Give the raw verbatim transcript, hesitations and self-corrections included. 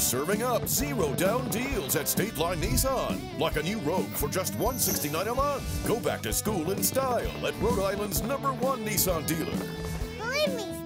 serving up zero down deals at State Line Nissan. Like a new Rogue for just one hundred sixty-nine dollars a month. Go back to school in style at Rhode Island's number one Nissan dealer. Believe me,